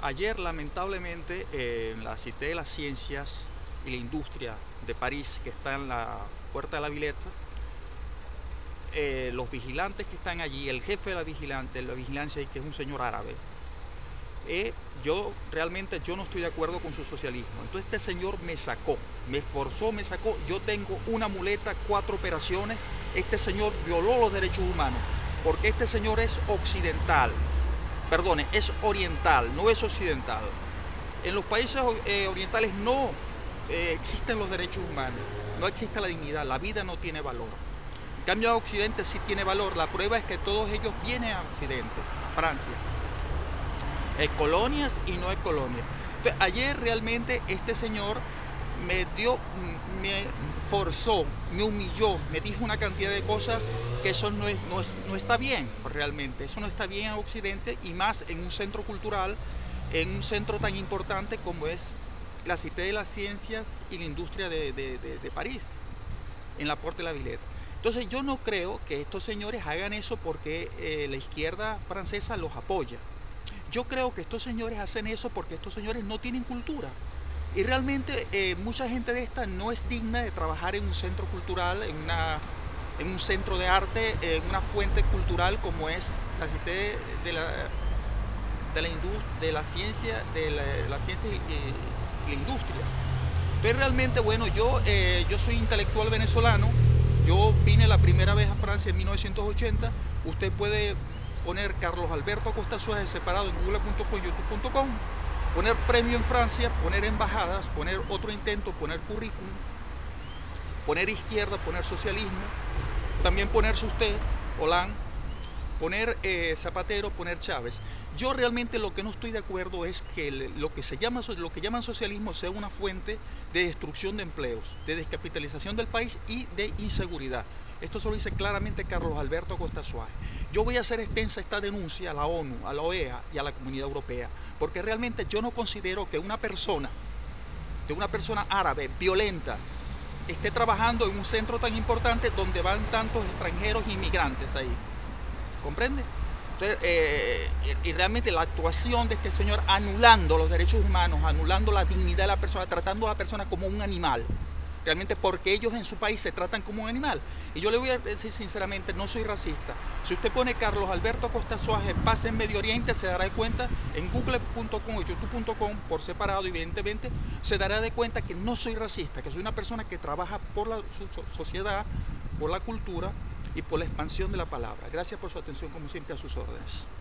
Ayer, lamentablemente, en la Cité de las Ciencias y la Industria de París, que está en la Puerta de la Villette, los vigilantes que están allí, el jefe de la vigilancia, que es un señor árabe, yo realmente no estoy de acuerdo con su socialismo. Entonces este señor me sacó, me forzó, me sacó. Yo tengo una muleta, 4 operaciones. Este señor violó los derechos humanos, porque este señor es occidental. Perdone, es oriental, no es occidental. En los países orientales no existen los derechos humanos, no existe la dignidad, la vida no tiene valor. En cambio, a Occidente sí tiene valor. La prueba es que todos ellos vienen a Occidente, a Francia. Colonias y no es colonias. Entonces, ayer realmente este señor me forzó, me humilló, me dijo una cantidad de cosas que eso no está bien realmente. Eso no está bien en Occidente, y más en un centro cultural, en un centro tan importante como es la Cité de las Ciencias y la Industria de París, en la Puerta de la Villette. Entonces yo no creo que estos señores hagan eso porque la izquierda francesa los apoya. Yo creo que estos señores hacen eso porque estos señores no tienen cultura. Y realmente mucha gente de esta no es digna de trabajar en un centro cultural, en un centro de arte, en una fuente cultural como es la Cité de la Ciencia y la Industria. Pero realmente, bueno, yo soy intelectual venezolano. Yo vine la primera vez a Francia en 1980. Usted puede poner Carlos Alberto Acosta Suárez separado en google.com y youtube.com, poner premio en Francia, poner embajadas, poner otro intento, poner currículum, poner izquierda, poner socialismo, también ponerse usted, Hollande, poner Zapatero, poner Chávez. Yo realmente lo que no estoy de acuerdo es que lo que llaman socialismo sea una fuente de destrucción de empleos, de descapitalización del país y de inseguridad. Esto se lo dice claramente Carlos Alberto Acosta Suárez. Yo voy a hacer extensa esta denuncia a la ONU, a la OEA y a la Comunidad Europea, porque realmente yo no considero que una persona árabe violenta esté trabajando en un centro tan importante donde van tantos extranjeros e inmigrantes ahí. ¿Comprende? Entonces, y realmente la actuación de este señor anulando los derechos humanos, anulando la dignidad de la persona, tratando a la persona como un animal, realmente porque ellos en su país se tratan como un animal. Y yo le voy a decir sinceramente, no soy racista. Si usted pone Carlos Alberto Acosta Suárez paz en Medio Oriente, se dará cuenta en google.com y youtube.com por separado, evidentemente, se dará de cuenta que no soy racista, que soy una persona que trabaja por la sociedad, por la cultura y por la expansión de la palabra. Gracias por su atención, como siempre, a sus órdenes.